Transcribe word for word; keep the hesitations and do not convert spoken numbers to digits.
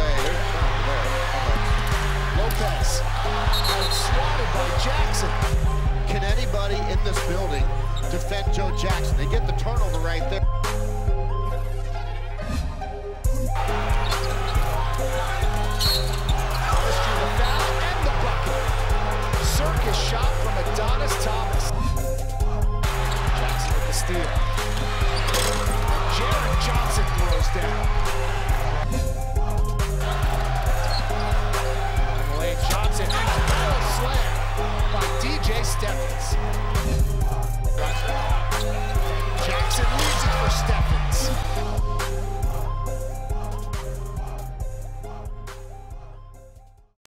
Hey, there's a turnover there. Lopez, swatted by Jackson. Can anybody in this building defend Joe Jackson? They get the turnover right there.